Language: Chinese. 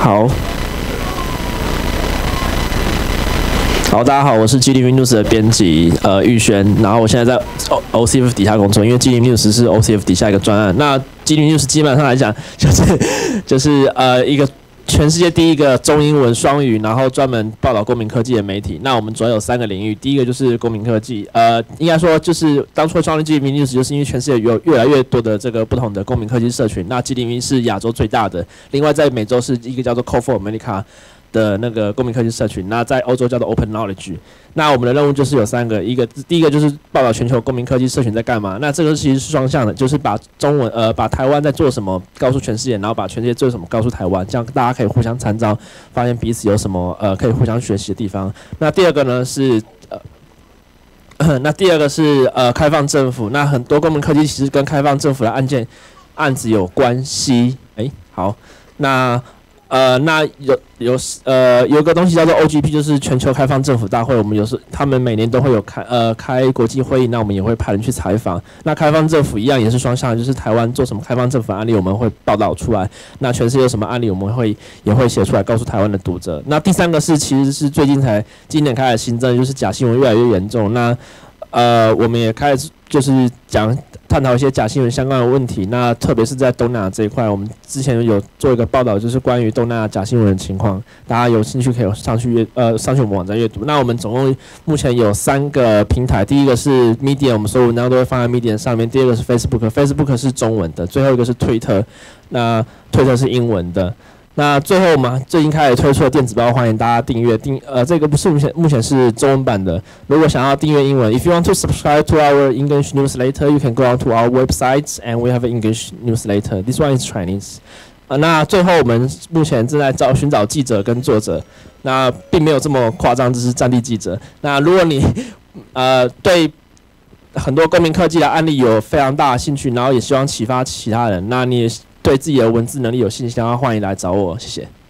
好，大家好，我是 GDV News 的编辑玉轩，然后我现在在 OCF 底下工作，因为 GDV News 是 OCF 底下一个专案。那 GDV News 基本上来讲，就是一个全世界第一个中英文双语，然后专门报道公民科技的媒体。那我们主要有3个领域，第一个就是公民科技，应该说就是当初创立 GDV News 就是因为全世界有越来越多的这个不同的公民科技社群，那 GDV 是亚洲最大的，另外在美洲是一个叫做 Code for America 的那个公民科技社群，那在欧洲叫做 Open Knowledge。那我们的任务就是有3个，第一个就是报道全球公民科技社群在干嘛。那这个其实是双向的，就是把把台湾在做什么告诉全世界，然后把全世界做什么告诉台湾，这样大家可以互相参照，发现彼此有什么可以互相学习的地方。那第二个呢是开放政府。那很多公民科技其实跟开放政府的案子有关系。好，那有个东西叫做 OGP， 就是全球开放政府大会。我们他们每年都会有开国际会议，那我们也会派人去采访。那开放政府一样也是双向的，就是台湾做什么开放政府案例，我们会报道出来。那全世界有什么案例，我们也会写出来告诉台湾的读者。那第3个其实是今年开始新增，就是假新闻越来越严重。那我们也开始就是探讨一些假新闻相关的问题，那特别是在东南亚这一块，我们之前有做一个报道，就是关于东南亚假新闻的情况，大家有兴趣可以上去我们网站阅读。那我们总共目前有3个平台，第一个是 Medium， 我们所有文章都会放在 Medium 上面；第二个是 Facebook 是中文的；最后一个是 Twitter， 那 Twitter 是英文的。那最后我们最近开始推出了电子报，欢迎大家订阅。这个不是目前是中文版的。如果想要订阅英文 ，If you want to subscribe to our English newsletter, you can go on to our website and we have an English newsletter. This one is Chinese. 那最后我们目前正在寻找记者跟作者，那并没有这么夸张，这是战地记者。那如果你对很多公民科技的案例有非常大的兴趣，然后也希望启发其他人，那你也对自己的文字能力有信心的话，欢迎来找我，谢谢。